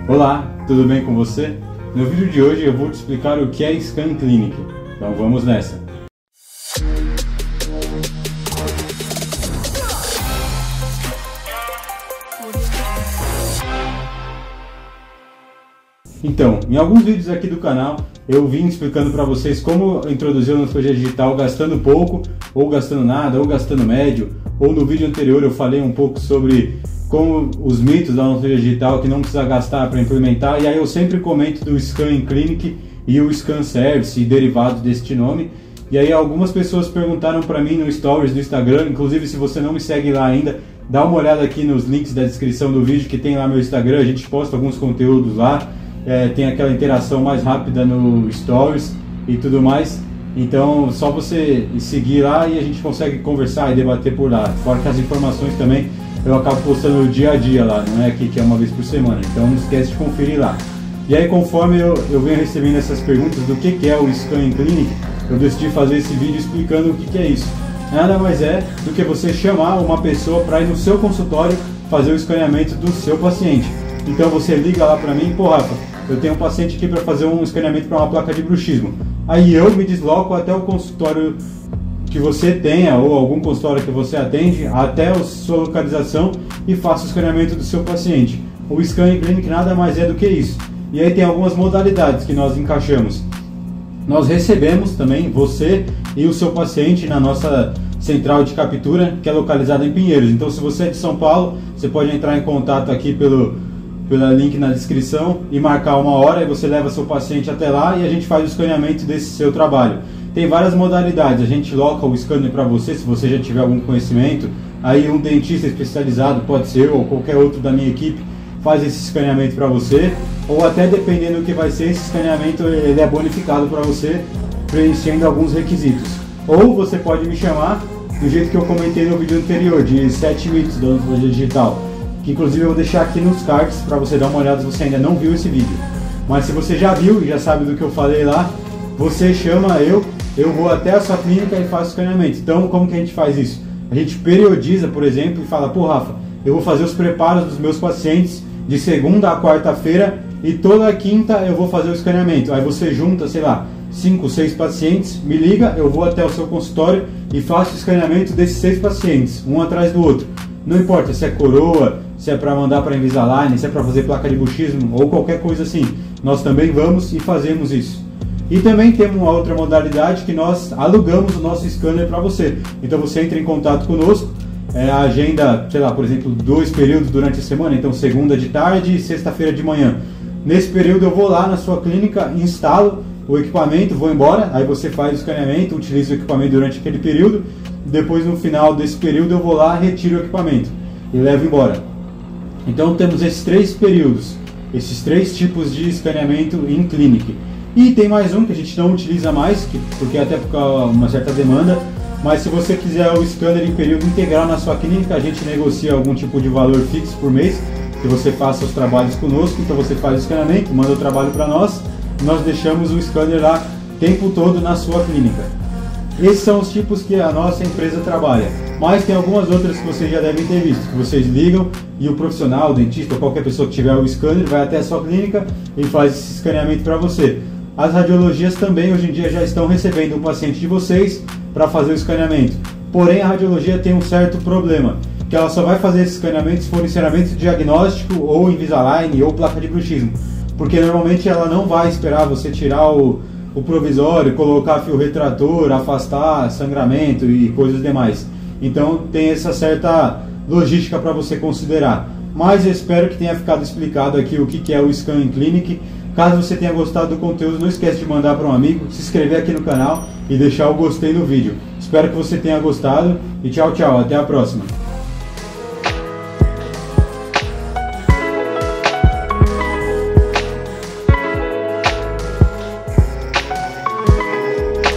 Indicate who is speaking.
Speaker 1: Olá, tudo bem com você? No vídeo de hoje eu vou te explicar o que é Scan Clinic. Então vamos nessa! Então, em alguns vídeos aqui do canal eu vim explicando para vocês como introduzir a odontologia digital gastando pouco, ou gastando nada, ou gastando médio, ou no vídeo anterior eu falei um pouco sobre como os mitos da odontologia digital que não precisa gastar para implementar, e aí eu sempre comento do Scan Clinic e o Scan Service e derivados deste nome. E aí algumas pessoas perguntaram para mim no Stories do Instagram, inclusive se você não me segue lá ainda, dá uma olhada aqui nos links da descrição do vídeo que tem lá meu Instagram, a gente posta alguns conteúdos lá. Tem aquela interação mais rápida no Stories e tudo mais, então só você seguir lá e a gente consegue conversar e debater por lá, fora que as informações também eu acabo postando dia a dia lá, não é aqui que é uma vez por semana, então não esquece de conferir lá. E aí conforme eu venho recebendo essas perguntas do que é o Scan Clinic, eu decidi fazer esse vídeo explicando o que é isso. Nada mais é do que você chamar uma pessoa para ir no seu consultório fazer o escaneamento do seu paciente. Então você liga lá para mim, pô Rafa, eu tenho um paciente aqui para fazer um escaneamento para uma placa de bruxismo. Aí eu me desloco até o consultório que você tenha, ou algum consultório que você atende, até a sua localização e faço o escaneamento do seu paciente. O Scan Clinic nada mais é do que isso. E aí tem algumas modalidades que nós encaixamos. Nós recebemos também você e o seu paciente na nossa central de captura, que é localizada em Pinheiros. Então se você é de São Paulo, você pode entrar em contato aqui pelo link na descrição e marcar uma hora, e você leva seu paciente até lá e a gente faz o escaneamento desse seu trabalho. Tem várias modalidades, a gente loca o scanner para você, se você já tiver algum conhecimento, aí um dentista especializado, pode ser eu ou qualquer outro da minha equipe, faz esse escaneamento para você, ou até dependendo do que vai ser, esse escaneamento ele é bonificado para você, preenchendo alguns requisitos. Ou você pode me chamar do jeito que eu comentei no vídeo anterior, de 7 mitos da odontologia digital, que inclusive eu vou deixar aqui nos cards para você dar uma olhada se você ainda não viu esse vídeo. Mas se você já viu e já sabe do que eu falei lá, você chama eu vou até a sua clínica e faço o escaneamento. Então como que a gente faz isso? A gente periodiza, por exemplo, e fala, pô Rafa, eu vou fazer os preparos dos meus pacientes de segunda a quarta-feira e toda quinta eu vou fazer o escaneamento. Aí você junta, sei lá, 5, 6 pacientes, me liga, eu vou até o seu consultório e faço o escaneamento desses 6 pacientes, um atrás do outro. Não importa se é coroa, se é para mandar para Invisalign, se é para fazer placa de bruxismo ou qualquer coisa assim, nós também vamos e fazemos isso. E também temos uma outra modalidade que nós alugamos o nosso scanner para você. Então você entra em contato conosco, a agenda, sei lá, por exemplo, 2 períodos durante a semana, então segunda de tarde e sexta-feira de manhã. Nesse período eu vou lá na sua clínica, instalo o equipamento, vou embora, aí você faz o escaneamento, utiliza o equipamento durante aquele período, depois no final desse período eu vou lá, retiro o equipamento e levo embora. Então temos esses 3 períodos, esses 3 tipos de escaneamento em clinic. E tem mais um que a gente não utiliza mais, porque até por uma certa demanda, mas se você quiser o scanner em período integral na sua clínica, a gente negocia algum tipo de valor fixo por mês, que você faça os trabalhos conosco, então você faz o escaneamento, manda o trabalho para nós, nós deixamos o scanner lá o tempo todo na sua clínica. Esses são os tipos que a nossa empresa trabalha, mas tem algumas outras que vocês já devem ter visto, que vocês ligam e o profissional, o dentista ou qualquer pessoa que tiver o scanner vai até a sua clínica e faz esse escaneamento para você. As radiologias também hoje em dia já estão recebendo o paciente de vocês para fazer o escaneamento, porém a radiologia tem um certo problema, que ela só vai fazer esse escaneamento se for escaneamento diagnóstico ou Invisalign ou placa de bruxismo, porque normalmente ela não vai esperar você tirar o provisório, colocar fio retrator, afastar sangramento e coisas demais. Então tem essa certa logística para você considerar. Mas eu espero que tenha ficado explicado aqui o que é o Scan Clinic. Caso você tenha gostado do conteúdo, não esquece de mandar para um amigo, se inscrever aqui no canal e deixar o gostei no vídeo. Espero que você tenha gostado e tchau, tchau, até a próxima.